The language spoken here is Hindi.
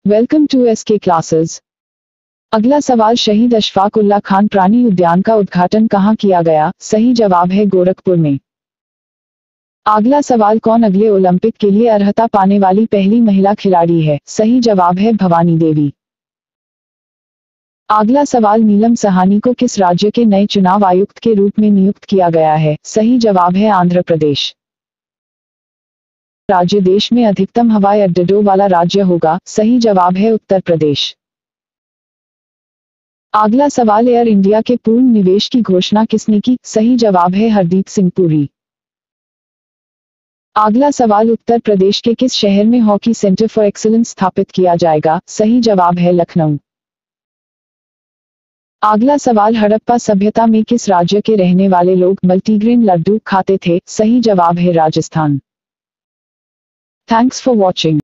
Welcome to SK classes. अगला सवाल, शहीद अशफाक उल्लाह खान प्राणी उद्यान का उद्घाटन कहाँ किया गया? सही जवाब है गोरखपुर में। अगला सवाल, कौन अगले ओलंपिक के लिए अर्हता पाने वाली पहली महिला खिलाड़ी है? सही जवाब है भवानी देवी। अगला सवाल, नीलम सहानी को किस राज्य के नए चुनाव आयुक्त के रूप में नियुक्त किया गया है? सही जवाब है आंध्र प्रदेश। राज्य देश में अधिकतम हवाई अड्डों वाला राज्य होगा? सही जवाब है उत्तर प्रदेश। अगला सवाल, एयर इंडिया के पूर्ण निवेश की घोषणा किसने की? सही जवाब है हरदीप सिंह पुरी। अगला सवाल, उत्तर प्रदेश के किस शहर में हॉकी सेंटर फॉर एक्सीलेंस स्थापित किया जाएगा? सही जवाब है लखनऊ। अगला सवाल, हड़प्पा सभ्यता में किस राज्य के रहने वाले लोग मल्टीग्रेन लड्डू खाते थे? सही जवाब है राजस्थान। Thanks for watching.